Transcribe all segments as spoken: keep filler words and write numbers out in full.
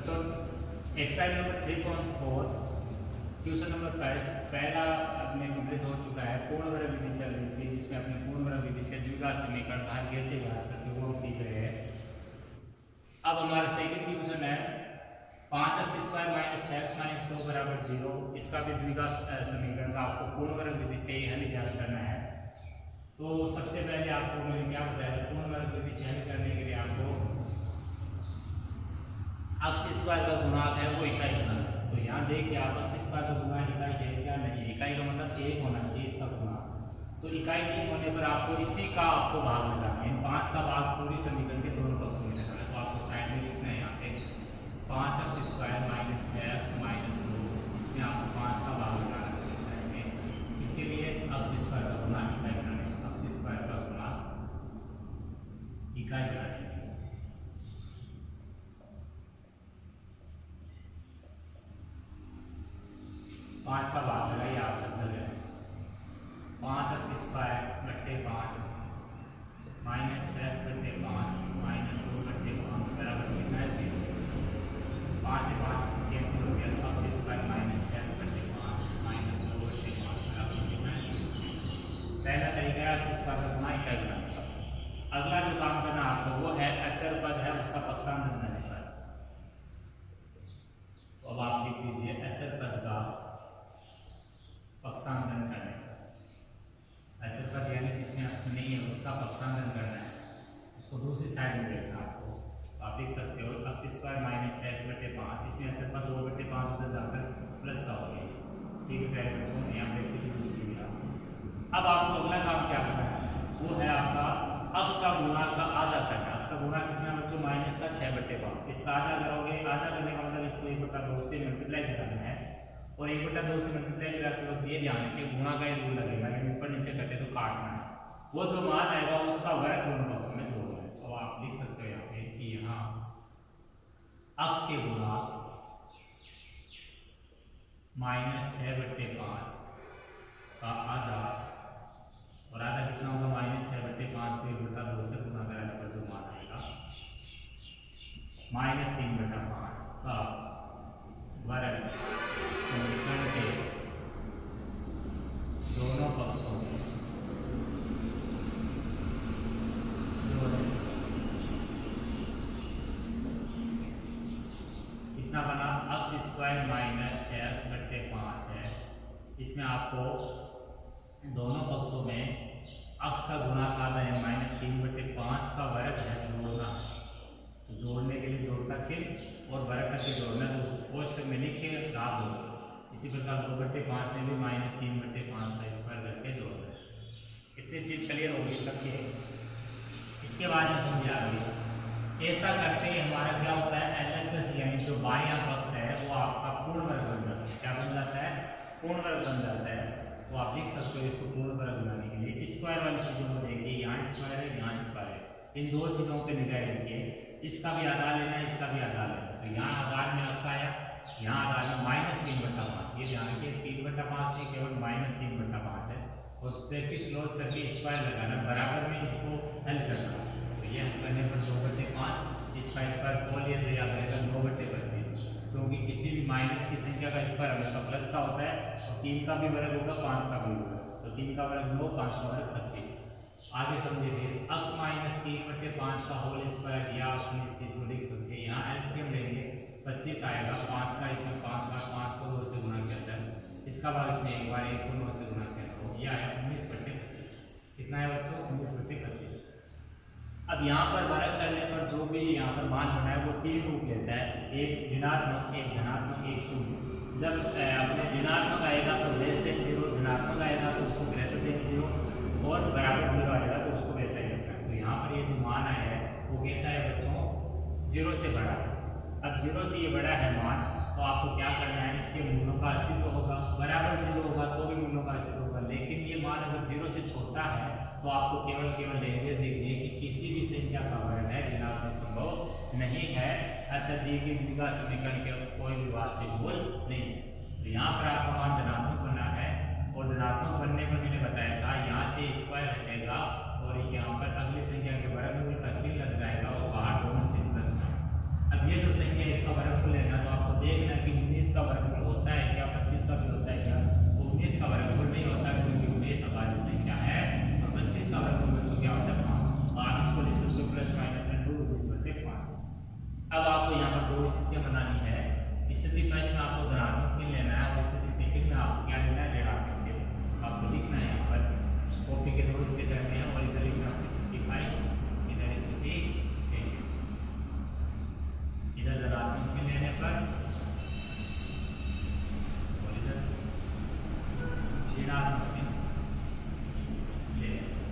बच्चों exercise number three point four question number पहला अपने कंप्लीट हो चुका है। पूर्ण वर्ग विधि चल रही थी जिसमें अपने पूर्ण वर्ग विधि से द्विघात समीकरण भाग कैसे ज्ञात करते वो हम सीख रहे हैं। अब हमारा सेकंड क्वेश्चन है पाँच एक्स स्क्वायर माइनस छः एक्स माइनस दो बराबर जीरो। इसका भी द्विघात समीकरण का आपको पूर्ण वर्ग विधि से हल ज्ञात करना है। तो सबसे पहले आपको मैंने क्या बताया था, पूर्ण वर्ग विधि से हल करने के लिए आपको एक्स स्क्वायर का गुणांक है वो इकाई गुना। तो यहाँ देखिए आप एक्स स्क्वायर का गुणांक इकाई है क्या नहीं, इकाई का मतलब एक होना चाहिए इसका गुणांक। तो इकाई नहीं होने पर आपको इसी का आपको भाग लगाना है। पाँच का भाग पूरी समीकरण के दोनों पक्षों में लगाना है। तो आपको साइड में लिखना है यहाँ पे पाँच एक्स स्क्वायर माइनस छः एक्स माइनस दो, इसमें आपको पाँच का भाग लगाना है साइड में। इसके लिए एक्स स्क्वायर का गुणांक इकाई बनाने, एक्स स्क्वायर का गुणांक इकाई बनाने पाँच का भाग लगाइए आप सब जगह। पाँच एक्स स्क्वायर बट्टे पाँच माइनस छः एक्स बट्टे पाँच माइनस दो बट्टे पाँच बराबर कितना है जीरो। पाँच से पाँच कैंसिल हो गया तो एक्स स्क्वायर माइनस छः एक्स बट्टे पाँच माइनस दो बट्टे पाँच बराबर कितना है जीरो। पहला तरीका है एक्स स्क्वायर का गुणा इकाई बनाने का। अगला जो काम करना आपको वो है अचर पद है उसका पक्षांतर करने का। तो अब आप लिख दीजिए अचर पद का पक्षांतरण करने का। अचर पद यानी जिसमें अक्ष नहीं है उसका पक्षांतरण करना है, उसको दूसरी साइड में देखना आपको। तो आप लिख सकते हो एक्स स्क्वायर माइनस छः एक्स बटे पाँच, इसमें अचर पद दो बटे पाँच उधर जाकर प्लस का हो गया। ठीक है पहले बच्चों यहाँ पे अब आपको अगला काम क्या करना है वो है आपका अक्ष का गुणांक का आधा करना। अक्ष का गुणांक कितना बच्चों माइनस का छः बटे पाँच, इसका आधा करोगे। आधा करने का मतलब इसको एक बटा दो से मल्टीप्लाई कराना है और एक बटा दो से मल्टीप्लाई कराते वक्त ये ध्यान रखिए गुणा का एक रूल लगेगा, लेकिन ऊपर नीचे करते तो काटना है। वो जो मान आएगा उसका वर्ग दोनों पक्षों में जोड़ना है। तो आप लिख सकते हो यहाँ पे कि यहाँ अक्ष के गुणांक माइनस छः बट्टे पाँच का आधा, और आधा कितना होगा माइनस छः बट्टे पाँच को एक बटा दो से गुणा कराने पर जो मान आएगा माइनस तीन बटा पाँच का वर्ग समीकरण के दोनों पक्षों में कितना बना एक्स स्क्वायर माइनस छः एक्स बट्टे पाँच है। इसमें आपको दोनों पक्षों में एक्स का गुणांक आधा है माइनस तीन बट्टे पाँच का वर्ग है जोड़ना। तो जोड़ने के लिए जोड़ता चिन्ह और वर्ग का चिन्ह जोड़ना, तो पोस्ट में लिख के लाभ हो। इसी प्रकार दो बट्टे पाँच में भी माइनस तीन बट्टे पाँच का स्क्वायर करके जोड़ना है। इतनी चीज क्लियर होगी सबके। इसके बाद में समझे आगे ऐसा करते ही हमारा क्या होता है एल एच एस यानी जो बायां पक्ष है वो आपका पूर्ण वर्ग बन जाता है। क्या बन जाता है? पूर्ण वर्ग बन जाता है। तो आप लिख सकते हो इसको पूर्ण वर्ग बनाने के लिए स्क्वायर वाली चीजों को देखिए, यहाँ स्क्वायर है यहाँ स्क्वायर है, इन दो चीजों पे निगाह रखिए। इसका भी आधार लेना है इसका भी आधार लेना है। तो यहाँ आधार में अक्ष आया, यहाँ आधार में माइनस तीन बट्टा पाँच, ये ध्यान रखिए तीन बट्टा पाँच नहीं केवल माइनस तीन बट्टा पाँच है। और ब्रैकेट क्लोज करके स्क्वायर लगाना, बराबर में इसको हल करना। तो ये हल करने पर दो बट्टे पाँच इसका स्क्वायर खोल लिया तो याद रहेगा दो बट्टे पच्चीस, क्योंकि किसी भी माइनस की संख्या का स्क्वायर हमेशा प्लस का होता है और तीन का भी वर्ग होगा पाँच का भी होगा। तो तीन का वर्ग नौ, पाँच का वर्ग पच्चीस। आगे समझे फिर एक्स माइनस तीन बट्टे पाँच का होल स्क्वायर या अपनी इस चीज को लिख सकते हैं। यहाँ एलसीएम लेंगे पच्चीस आएगा, पाँच का इसमें पाँच बार पाँच को दो से गुणा किया दस, इसका भाग इसमें एक बार एक को नौ से गुणा किया तो यह आया उन्नीस बट्टे पच्चीस। कितना है बच्चों? उन्नीस बट्टे पच्चीस। अब यहाँ पर वर्ग करने पर जो भी यहाँ पर मान बना है वो तीन रूप लेता है, एक ऋणात्मक एक धनात्मक एक शून्य। जब अपने ऋणात्मक आएगा तो लेस देन जीरो, धनात्मक आएगा तो उसको ग्रेटर देन जीरो और बराबर जीरो आएगा तो उसको वैसा ही रखना है। तो यहाँ पर ये जो मान आया है वो कैसा है बच्चों? जीरो से बड़ा है। अब जीरो से ये बड़ा है मान, तो आपको क्या करना है इसके मूल्यों का अस्तित्व होगा, बराबर जीरो होगा तो भी मूल्यों का अस्तित्व होगा। लेकिन ये मान अगर जीरो से छोटा है तो आपको केवल केवल लैंग्वेज देखनी है कि किसी भी संख्या का वर्ग है ऋणात्मक संभव नहीं है, अतः दी गई द्विघात समीकरण के कोई भी वास्तविक मूल नहीं है। तो यहाँ पर आपका मान धनात्मक बना है और धनात्मक बनने पर मैंने बताया था यहाँ से स्क्वायर हटेगा और यहाँ पर अगली संख्या के वर्गमूल का चिन्ह लग जाएगा और बाहर दोनों चिन्ह प्लस में। अब ये जो संख्या इसका वर्गमूल का वर्गमूल होता है क्या, पच्चीस का भी होता है क्या, तो उन्नीस का वर्गमूल नहीं होता क्योंकि उन्नीस अभाज्य संख्या है, और पच्चीस का वर्गमूल तो क्या होता है पाँच। आप इसको लिख सकते हो प्लस माइनस में दो उन्नीस बटे पाँच। अब आपको यहाँ पर दो स्थितियाँ बनानी है। स्थिति फर्स्ट में आपको धनात्मक चिन्ह लेना है और स्थिति सेकंड में आपको क्या लेना है, ऋणात्मक चिन्ह आपको लिखना है। यहाँ पर कॉपी के दो हिस्से करने हैं और इधर लिखना है स्थिति फर्स्ट, इधर स्थिति सेकंड। इधर धनात्मक चिन्ह लेने पर और इधर ऋणात्मक चिन्ह ले।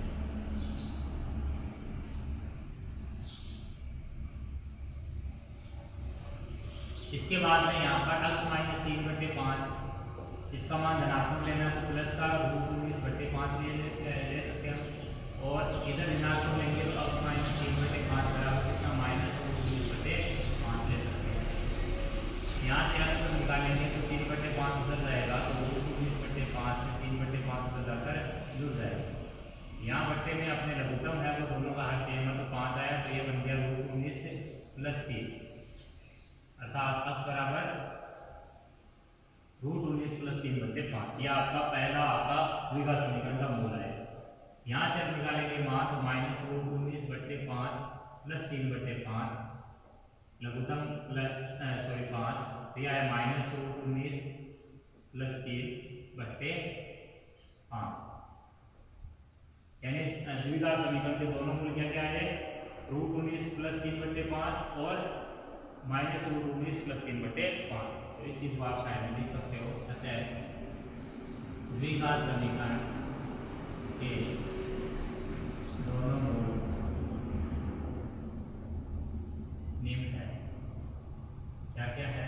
इसके बाद में यहाँ पर x माइनस तीन बटे पाँच, इसका मान धनात्मक लेना है तो प्लस का रूट उन्नीस बटे पाँच ले, ले ले सकते हैं, और इधर ऋणात्मक लेंगे तो x माइनस तीन बटे पाँच बराबर कितना, माइनस रूट उन्नीस बटे पाँच ले सकते हैं। यहाँ से x को निकालेंगे तो तीन बटे पाँच उधर जाएगा तो रूट उन्नीस बटे पाँच में तीन बटे पाँच उधर जाकर जुड़ जाएगा। यहाँ बट्टे में अपने लघुत्तम है वो दोनों का हर सेम है तो पाँच आया तो ये बन गया रूट उन्नीस प्लस तीन, अर्थात x बराबर रूट उन्नीस प्लस तीन बटे पाँच। यह आपका पहला आपका द्विघात समीकरण का मूल है। यहाँ से हम निकालेंगे मान तो माइनस रूट उन्नीस बटे पाँच प्लस तीन बटे पाँच लघुत्तम प्लस सॉरी पाँच, यह है माइनस रूट उन्नीस प्लस तीन बटे पाँच, यानी द्विघात समीकरण के दोनों मूल क्या क्या है, रूट उन्नीस प्लस तीन बटे पाँच और माइनस रूट उन्नीस प्लस तीन बटे पाँच। तो इस चीज को आप साइड में लिख सकते हो। अतः द्विघात समीकरण के दोनों मूल निम्न है। क्या क्या है,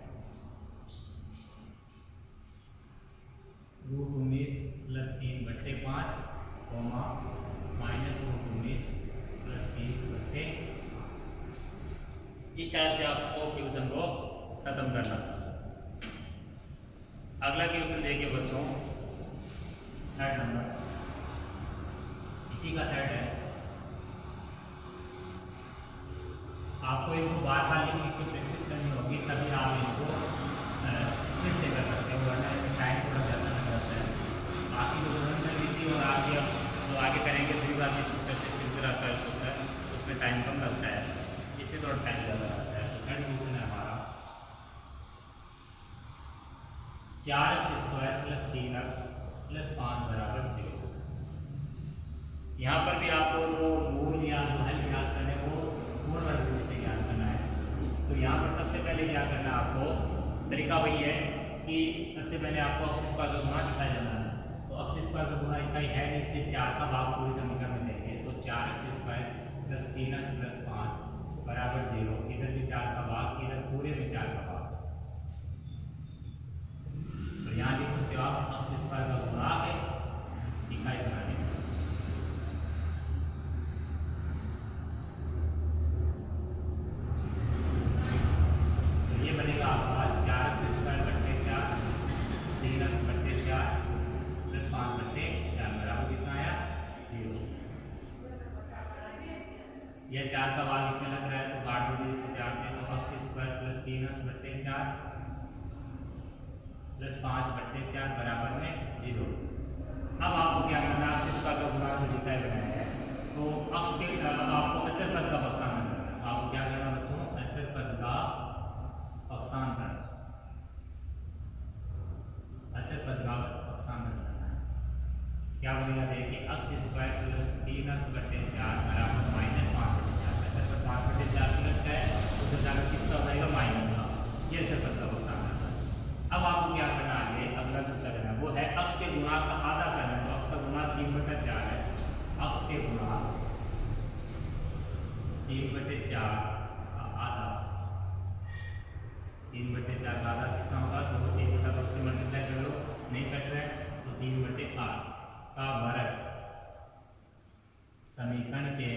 रूट उन्नीस प्लस तीन बटे पाँच कोमा माइनस रूट उन्नीस प्लस तीन बटे। इस टाइप से आपको क्वेश्चन को खत्म करना। अगला क्वेश्चन देखिए बच्चों, थर्ड नंबर, इसी का थर्ड है। आपको इनको बार बार लिखने की प्रैक्टिस करनी होगी तभी आप इनको स्पीड से कर सकते हो, वरना इसमें टाइम थोड़ा ज़्यादा लग जाता है। बाकी जो तुरंत रीति और आगे जो आगे करेंगे द्विघाती सूत्र से सिद्ध रहता है सूत्र उसमें टाइम कम लगता है, इसलिए थोड़ा टाइम ज़्यादा लगता है। तो थर्ड क्वेश्चन है हमारा चार एक्स स्क्वायर प्लस तीन एक्स प्लस पाँच बराबर जीरो। यहाँ पर भी आपको जो मूल या जो है ज्ञात करने को मूल वर्ग से ज्ञात करना है। तो यहाँ पर सबसे पहले क्या करना है आपको, तरीका वही है कि सबसे पहले आपको एक्स स्क्वायर का गुणा दिखाया जाना है। तो एक्स स्क्वायर का गुणा इकाई है नहीं, इसलिए चार का भाग पूरे समीकरण में देंगे तो चार एक्स स्क्वायर प्लस तीन एक्स प्लस पाँच बराबर जीरो। इधर भी चार का भाग, इधर पूरे में चार का भाग। तो यहाँ लिख सकते हो आप एक्स स्क्वायर का गुणा है इकाई बनाने। तो ये बनेगा आपका चार एक्स स्क्वायर बट्टे चार, तीन एक्स बट्टे चार प्लस पाँच बट्टे चार बराबर कितना आया, जीरो। यह चार का भाग इसमें लग रहा है तो काट दीजिए इसको चार से। तो एक्स स्क्वायर प्लस तीन एक्स बट्टे चार प्लस पाँच बट्टे चार बराबर में जीरो। अब आपको क्या करना है, एक्स स्क्वायर का गुणा जो दिखाई बनाया है तो एक्स के आपको अचर पद का पक्षांतर करना है। आपको क्या करना बच्चों, अचर पद का पक्षांतर, अचर पद का पक्षांतर करना है। क्या बनेगा देखिए, एक्स स्क्वायर प्लस तीन एक्स बट्टे चार बराबर माइनस पाँच बट्टे चार। अचर पद पाँच बट्टे चार प्लस का है तो जाकर किसका हो जाएगा, माइनस का। ये अचर पद का पक्षांतर। अब आपको क्या करना आगे, अगला जो करना है वो है एक्स के गुणा का आधा करना है। तो एक्स का गुणा तीन बटे चार है, एक्स के गुणा तीन बटे चार का आधा, तीन बटे चार का आधा कितना होगा, तो एक बटा दो से मल्टीप्लाई कर लो, नहीं कट रहा है तो तीन बटे आठ का वर्ग समीकरण के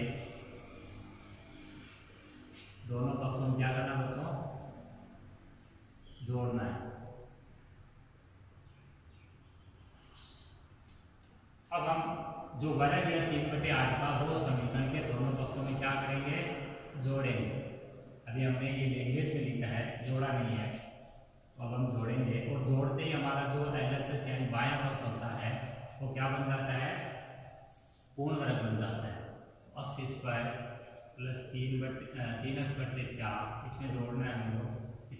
दोनों पक्षों में क्या करना बच्चों, जोड़ना है। अब हम जो वर्ग है तीन बटे आठ का वो समीकरण के दोनों पक्षों में क्या करेंगे, जोड़ेंगे। अभी हमने ये लैंग्वेज में लिखा है, जोड़ा नहीं है, तो अब हम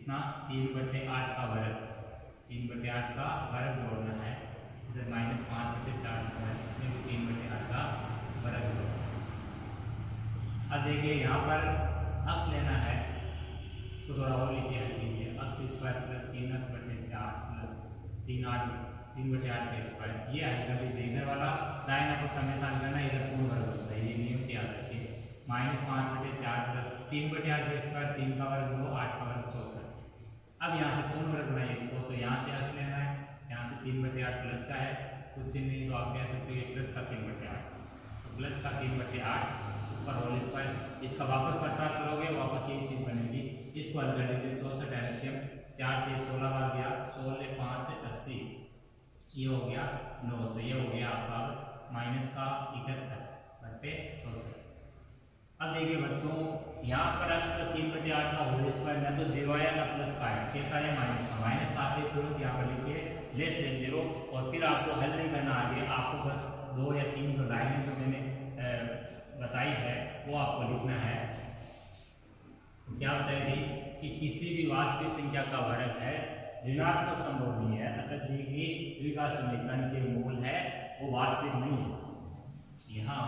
कितना, तीन बटे आठ का वर्ग, तीन बटे आठ का वर्ग जोड़ना है। इधर माइनस पाँच बटे चार स्क्वायर, इसमें भी तीन बटे आठ का वर्ग जोड़ना है। अब देखिए यहाँ पर अक्स लेना है, तो थोड़ा और लिखिए, हल कीजिए। अक्स स्क्वायर प्लस तीन अक्स बटे चार प्लस तीन आठ तीन बटे आठ का स्क्वायर, ये हल कर लीजिए। इधर वाला दाहिना पक्ष हमेशा हल करना, इधर पूर्ण वर्ग होता है, ये नियम से याद रखिए। माइनस पाँच बटे चार प्लस तीन बटे आठ का स्क्वायर, तीन का वर्ग दो, आठ का वर्ग चौसठ। अब यहाँ से पूर्ण वर्ग बनाइए इसको, तो यहाँ से अक्स लेना है, यहाँ से तीन बटे आठ प्लस का है, कुछ चिन्ह नहीं तो आप कह सकते हो प्लस का तीन बटे आठ, तो प्लस का तीन बटे आठ ऊपर होल स्क्वायर। इसका वापस प्रसार करोगे, वापस एक चीज बनेगी, इसको हल कर लीजिए। चौसठ एलसीएम चार से सोलह बार गया, सोलह पाँच अस्सी, ये हो गया नौ, तो ये हो गया आपका माइनस का इकहत्तर बटे चौसठ। अब देखिए बच्चों, यहाँ पर अक्स प्लस तीन बटे आठ का होल स्क्वायर ना तो जीरो आया ना प्लस का है, कैसा है माइनस का। माइनस का आते तुरंत यहाँ पर लिखिए लेस देन जीरो, और फिर आपको हल नहीं करना आगे, आपको बस दो या तीन जो लाइनें जो मैंने बताई है वो आपको लिखना है। क्या बताएगी कि किसी भी वास्तविक संख्या का वर्ग है ऋणात्मक संभव नहीं है, अतः दी गई द्विघात समीकरण के मूल है वो वास्तविक नहीं है। यहाँ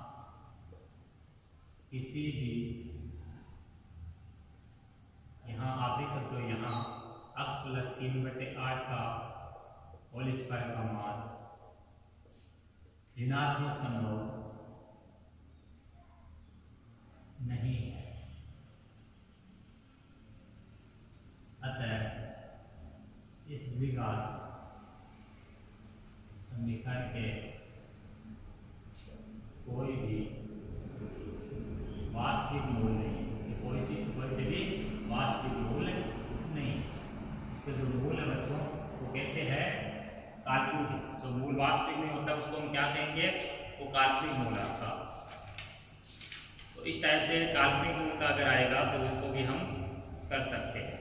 किसी भी, यहाँ आप देख सकते हो, यहाँ अक्स प्लस तीन बटे आठ का होल स्क्वायर का मान ऋणात्मक संभव नहीं है, अतः इस द्विघात समीकरण के कोई भी वास्तविक मूल नहीं, इसके कोई सी कोई से भी वास्तविक मूल नहीं। इसके जो मूल है बच्चों वो कैसे है, काल्पनिक। जो मूल वास्तविक नहीं होता उसको हम क्या कहेंगे, वो काल्पनिक मूल आपका। तो इस टाइप से काल्पनिक मूल का अगर आएगा तो उसको भी हम कर सकते हैं।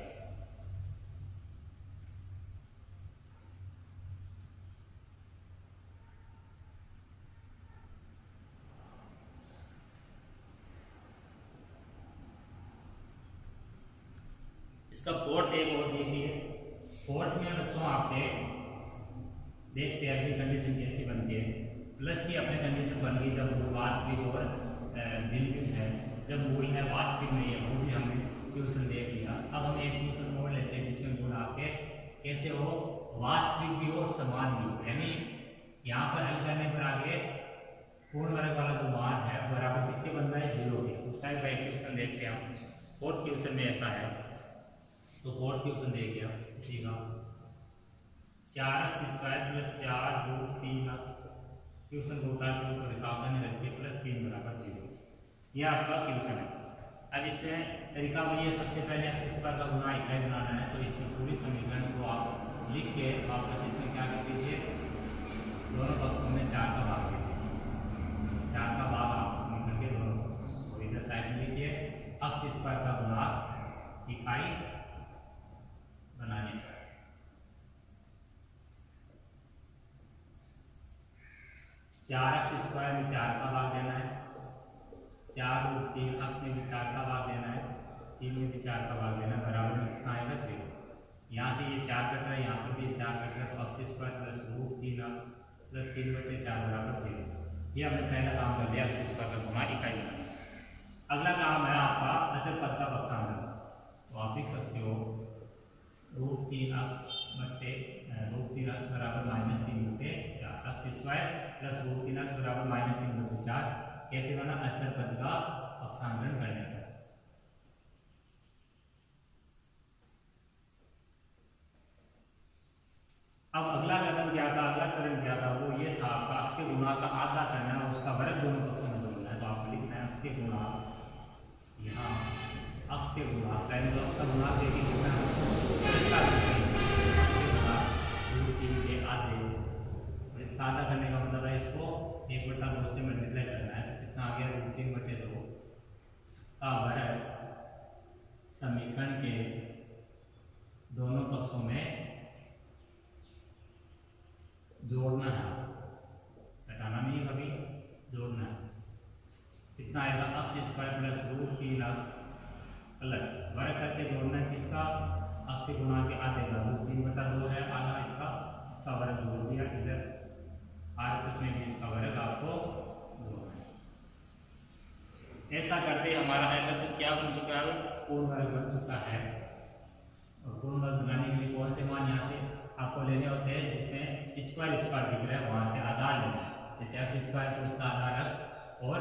इसका फोर्थ एक और देखिए, फोर्थ में बच्चों आपके देखते हैं अगली कंडीशन कैसी बनती है। प्लस की अपनी कंडीशन बन गई जब मूल वास्तविक और भिन्न है, जब मूल है वास्तविक नहीं है, वो भी हमने क्वेश्चन देख लिया। अब हम एक क्वेश्चन और लेते हैं जिसमें मूल आपके कैसे हो, वास्तविक भी हो समान भी हो, यानी यहाँ पर हल करने पर आगे पूर्ण वर्ग वाला जो मान है बराबर किसके बन रहा है, जीरो के। उस टाइप का एक क्वेश्चन देखते हैं हम। फोर्थ क्वेश्चन में ऐसा है, तो फोर्थ क्वेश्चन देखिए आप इसी का, चार एक्स स्क्वायर प्लस चार रूट तीन एक्स, क्वेश्चन को उतार के थोड़ी सावधानी रखिए, प्लस तीन बराबर जीरो, यह आपका क्वेश्चन है। अब इसमें तरीका वही है, सबसे पहले एक्स स्क्वायर का गुना इकाई बनाना है, तो इसमें पूरी समीकरण को आप लिख के वापस इसमें क्या कर दीजिए, दोनों पक्षों में चार का भाग दे दीजिए, चार का भाग आप समीकरण के दोनों पक्षों में, और इधर साइड में लिखिए एक्स स्क्वायर का गुना इकाई बनाने का। चार एक्स स्क्वायर में चार का भाग देना है, चार रूट तीन एक्स में भी चार का भाग देना है, तीन में भी चार का भाग देना है, बराबर में कितना आएगा, जीरो। यहाँ से ये चार कट रहा है, यहाँ पर भी चार कट रहा है, तो एक्स स्क्वायर प्लस रूट तीन एक्स प्लस तीन बटे चार बराबर जीरो। ये हमने पहला काम कर लिया, एक्स स्क्वायर का गुना इकाई बनाना। अगला काम है आपका अचर पद का पक्षांतर, तो आप लिख सकते हो रूट तीन एक्स बटे रूट तीन एक्स बराबर माइनस तीन बटे चार, एक्स स्क्वायर प्लस रूट तीन एक्स बराबर माइनस तीन बटे चार। कैसे बना, अचर पद का पक्षांतरण करने का। अब अगला कदम क्या था, अगला चरण क्या था, वो ये था आपका एक्स के गुणा का आधा करना है, उसका वर्ग दोनों पक्षों में जोड़ना है। तो आप लिखना है एक्स के गुणा, यहाँ एक्स के गुणा, पहले तो एक्स का गुणा देखिए कितना है, आधे, और इसका आधा करने का मतलब है इसको एक बटा दो से मल्टीप्लाई करना है, तो कितना आ गया, रूट तीन बटे दो का वर्ग समीकरण के दोनों पक्षों में जोड़ना है, घटाना नहीं है कभी, जोड़ना है। कितना आएगा, एक्स स्क्वायर प्लस रूट तीन एक्स प्लस वर्ग करके जोड़ना है किसका, अक्स के गुणा के आधे का रूट तीन बटा दो है आधा इसका, इसका वर्ग जोड़ दिया इधर, आर एच में भी इसका वर्ग आपको दो है। ऐसा करते हमारा एल एच एस क्या बन चुका है, पूर्ण वर्ग बन चुका है। और पूर्ण वर्ग बनाने के लिए कौन से मान यहाँ से आपको लेने होते हैं, जिसमें स्क्वायर स्क्वायर दिख रहा है वहां से आधार लेना है। जैसे एक्स स्क्वायर तो उसका आधार एक्स और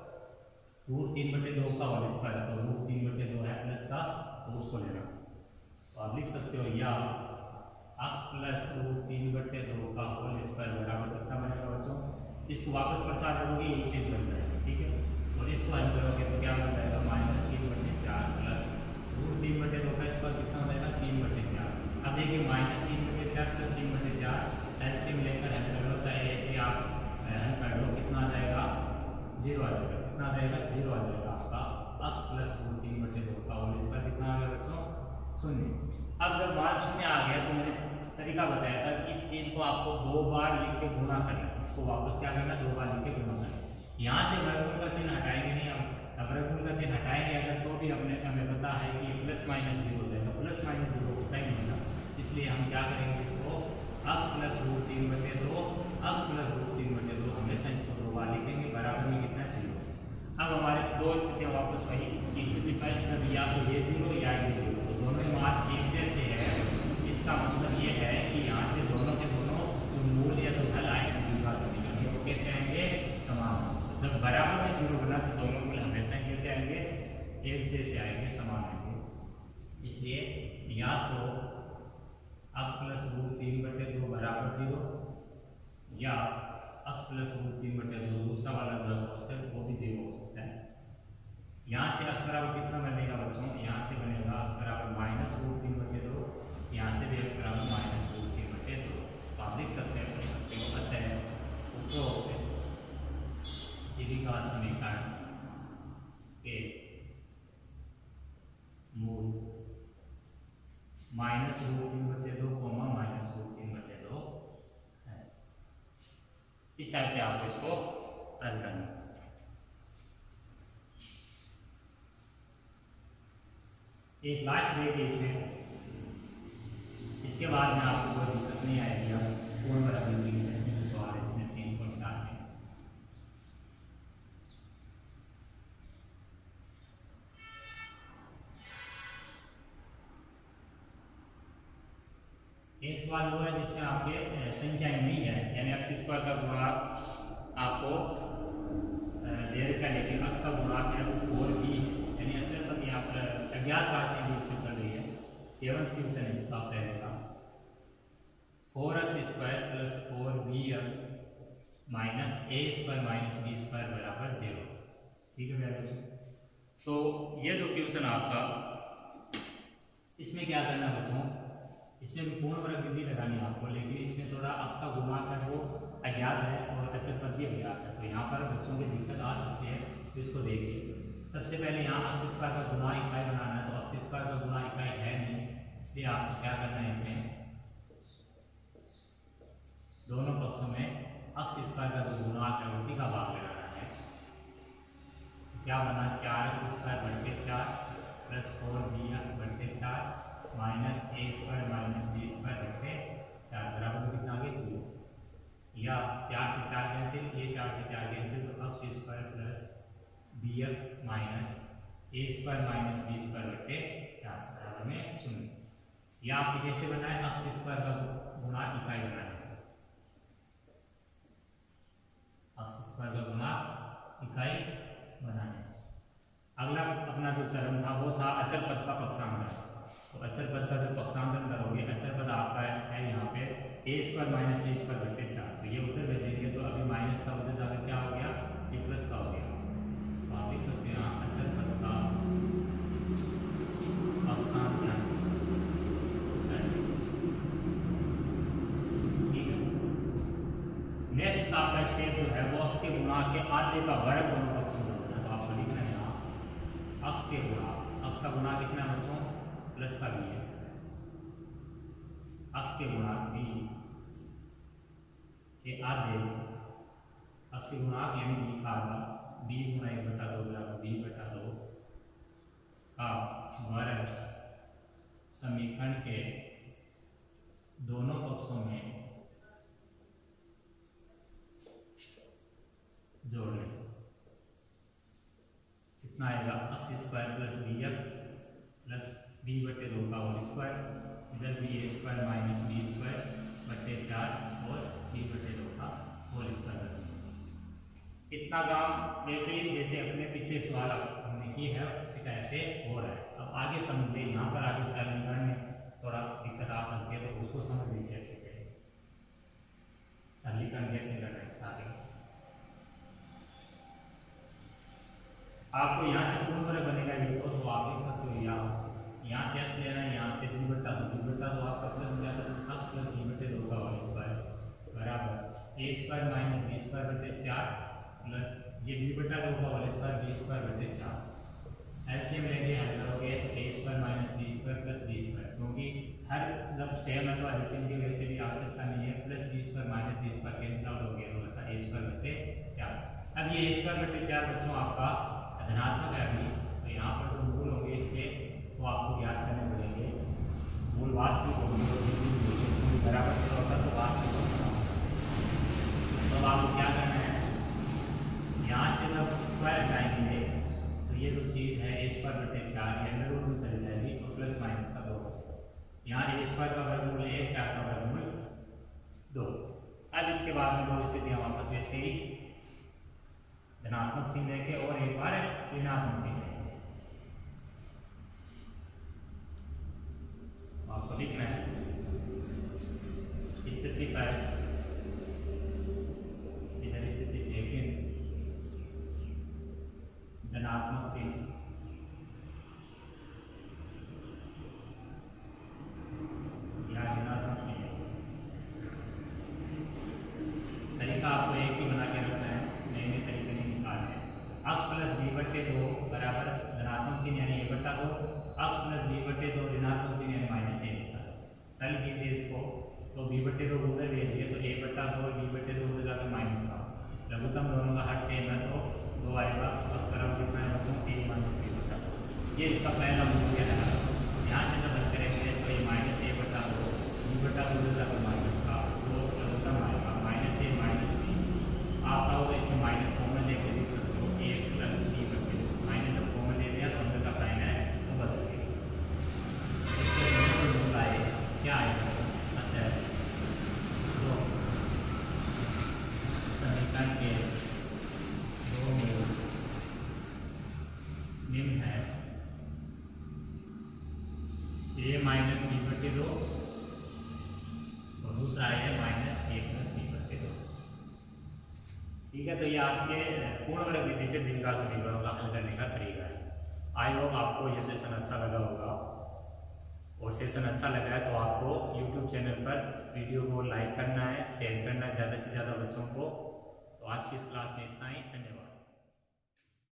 रूट तीन बटे दो का होल स्क्वायर, तो रूट तीन बटे दो है प्लस का, तो उसको लेना। तो आप लिख सकते हो या एक्स प्लस रूट तीन बटे दो का होल स्क्वायर बराबर कितना बनेगा बच्चों, इसको वापस प्रसार करोगे ये चीज बन जाएगी, ठीक है। और इसको हल करोगे तो क्या बन जाएगा, माइनस तीन बटे चार प्लस रूट तीन बटे दो का स्क्वायर कितना हो जाएगा, तीन बटे चार। अब देखिए माइनस तीन बटे चार प्लस तीन बटे चार एलसीएम लेकर हल कर लो, चाहे ऐसे आप हल कर लो, कितना आ जाएगा, जीरो आ जाएगा, कितना आ जाएगा, जीरो आ जाएगा आपका एक्स प्लस रूट तीन बटे दो का होल स्क्वायर कितना आ गया बच्चों, शून्य। अब जब मान शून्य आ गया तो मैंने तरीका बताया था कि इस चीज को आपको दो बार लिख के गुणा करना, इसको वापस क्या करना, दो बार लिख के गुणा करना। यहाँ से वर्गमूल का चिन्ह हटाएंगे नहीं हम, अब वर्गमूल का चिन्ह हटाएंगे अगर तो भी अपने हमें पता है कि प्लस माइनस जीरो हो जाएगा, प्लस माइनस जीरो होता ही नहीं ना, इसलिए हम क्या करेंगे, इसको एक्स प्लस रूट तीन बटे दो, एक्स प्लस रूट तीन बटे दो, हमेशा इसको दो बार लिखेंगे, बराबर में कितना जीरो। अब हमारे दो स्थितियाँ वापस वही की स्थिति पाई, जब या तो ये जीरो या ये जीरो, तो दोनों मान एक जैसे है, इसका मतलब ये है कि यहाँ से दोनों के दोनों जो मूल या जो हल आएंगे द्विघात समीकरण वो कैसे आएंगे, समान। जब बराबर में जीरो बना तो दोनों मूल हमेशा कैसे आएंगे, एक से से आएंगे, समान आएंगे। इसलिए या तो एक्स प्लस रूट तीन बटे दो बराबर जीरो, या एक्स प्लस रूट तीन बटे दो दूसरा वाला जो है वो भी जीरो हो सकता है। यहाँ से एक्स बराबर कितना बनेगा बच्चों, यहाँ से बनेगा एक्स बराबर माइनस रूट तीन बटे दो, यहाँ से भी एक्स बराबर माइनस रूट तीन बटे दो। तो आप लिख सकते हैं लिख सकते हो अतः उपरोक्त द्विघात समीकरण के मूल माइनस रूट तीन बटे दो कोमा माइनस रूट तीन बटे दो है। इस टाइप से आपको इसको हल करना। एक लास्ट देखिए इसमें, इसके बाद में आपको कोई दिक्कत नहीं आएगी। आप पूर्ण वर्ग लिखेंगे तो और इसमें तीन पॉइंट चार में एक सवाल वो है जिसमें आपके संख्याएं नहीं है, यानी एक्स स्क्वायर का गुणांक आपको दे रखा है, लेकिन एक्स का गुणांक है वो फोर बी है, यानी अचर पद यहाँ पर अज्ञात राशि भी इसमें चल रही है। सेवंथ क्वेश्चन इसका पहले का four x square plus four b x minus a square minus b square बराबर जीरो, ठीक है भैया। तो ये जो क्वेश्चन आपका, इसमें क्या करना बच्चों, इसमें भी पूर्ण वर्ग विधि लगानी है आपको, लेकिन इसमें थोड़ा एक्स का गुणांक है वो अज्ञात है और अचर पद भी अज्ञात है, तो यहाँ पर बच्चों की दिक्कत आ सकती है। तो इसको देखिए, सबसे पहले यहाँ एक्स स्क्वायर का गुणा इकाई बनाना है, तो एक्स स्क्वायर का गुणा इकाई है नहीं, इसलिए आपको क्या करना है, इसमें दोनों पक्षों में एक्स स्क्वायर का जो गुणांक है उसी का भाग लगाना है। क्या बना, चार एक्स स्क्वायर बटे चार प्लस फोर बी एक्स बटे चार minus a square minus b square बटे चार बराबर कितना आ गया, जीरो। या चार से चार कैंसिल, ये चार से चार कैंसिल, तो x square plus b x minus a square minus b square बटे चार बराबर में शून्य। या आप कैसे बनाए, एक्स स्क्वायर का गुणा इकाई बनाने से, एक्स स्क्वायर का गुणा इकाई बनाने से। अगला अपना जो चरण था वो था अचर पद का पक्षांतर। तो अचर पद का जो पक्षांतर करोगे, अचर पद आपका है यहाँ पे a square minus b square बटे चार, तो ये उधर भेजेंगे तो अभी माइनस का उधर जाकर क्या हो गया, ये प्लस का हो गया। तो आप देख सकते हैं यहाँ अचर पद का पक्षांतर, ठीक है। नेक्स्ट आपका स्टेप जो है वो एक्स के गुणांक के आधे का वर्ग दोनों पक्षों में होना है। तो आपको लिखना है यहाँ एक्स के गुणांक, एक्स का गुणांक कितना बच्चों, प्लस का भी है, एक्स के गुणांक बी के आधे, एक्स के गुणांक यानी बी का आधा, बी गुणा एक बटा दो बराबर बी बटा दो का वर्ग समीकरण के दोनों पक्षों में जोड़ लें। कितना आएगा? X square plus b x plus b बटे दो का होल स्क्वायर, इधर b a square minus b square बटे चार और बी बटे दो का होल स्क्वायर। इतना काम वैसे ही जैसे अपने पिछले सवाल हमने की है उसी टाइप से हो रहा है। अब आगे समझ लीजिए, यहाँ पर आगे समीकरण में थोड़ा दिक्कत आ सकती है, तो उसको समझ लीजिए अच्छे से। समीकरण कैसे करना है स्टार्टिंग, आपको यहाँ से पूर्ण वर्ग बनेगा ये तो, तो आप देख सकते हो यहाँ यहाँ से एक्स लेना है, यहाँ से बी बटा दो, बी बटा दो आपका प्लस गया तो एक्स प्लस बी बटे दो का होल स्क्वायर बराबर a square minus b square बटे चार प्लस ये बी बटा दो का होल स्क्वायर बी स्क्वायर बटे चार। एलसीएम लेके हल करोगे तो a square minus b square plus b square, क्योंकि हर जब सेम है तो एलसीएम की वजह से भी आवश्यकता नहीं है, plus b square minus b square cancel out हो गया तो ऐसा ए स्क्वायर बटे चार। अब ये ए स्क्वायर बटे चार बच्चों आपका धनात्मक है अभी, तो यहाँ पर जो मूल होंगे इसके वो आपको ज्ञात करने पड़ेंगे। मूल वास्तविक होंगे बराबर से होता तो वास्तविक होता। तो आपको क्या करना है, यहाँ से जब स्क्वायर हटाएंगे तो ये जो चीज़ है ए स्क्वायर बटे चार ये अंडर रूट में चली जाएगी और प्लस माइनस का दो, यहाँ ए स्क्वायर का वर्गमूल एक, चार का वर्गमूल दो। अब इसके बाद में दो स्थितियाँ वापस वैसे ही धनात्मक चिन्ह लेके और एक बार ऋणात्मक चिन्ह लेंगे। आपको लिखना है स्थिति पर इधर स्थिति सेकंड धनात्मक चिन्ह या ऋणात्मक चिन्ह। तरीका आपको एक ही बना के रखना है, नए नए तरीके से निकालना है। एक्स प्लस बी बटे दो बराबर धनात्मक चिन्ह यानी ए बटा दो, एक्स प्लस बी बटे दो ऋणात्मक चिन्ह यानी माइनस ए बटा दो। सरल कीजिए इसको, तो बी बटे दो उधर भेजिए तो ए बटा दो बी बटे दो उधर जाकर माइनस का, लघुत्तम दोनों का हर सेम है तो दो आएगा, बस करम कितना है मतलब ए माइनस बी बटा दो। ये इसका पहला मूल्य है। यहाँ से जब हल करेंगे तो ये माइनस ए बटा दो बी बटा दो उधर जाकर माइनस का दो लघुत्तम आएगा माइनस ए माइनस बी। आप चाहो तो इसमें माइनस कॉमन लेके लिख सकते हो, ए प्लस बी बटे दो, माइनस जब कॉमन ले लिया तो अंदर का साइन है तो बदल गया। इसके दोनों मूल आए क्या आएगा, अच्छा तो समीकरण के दो मूल निम्न है, ए माइनस बी बटे दो और दूसरा है माइनस ए प्लस बी बटे दो। ठीक है, तो ये आपके पूर्ण वर्ग विधि से द्विघात समीकरणों का हल करने का तरीका है। आई होप आपको ये सेशन अच्छा लगा होगा, और सेशन अच्छा लगा है तो आपको यूट्यूब चैनल पर वीडियो को लाइक करना है, शेयर करना है ज़्यादा से ज़्यादा बच्चों को। तो आज की इस क्लास में इतना ही, धन्यवाद।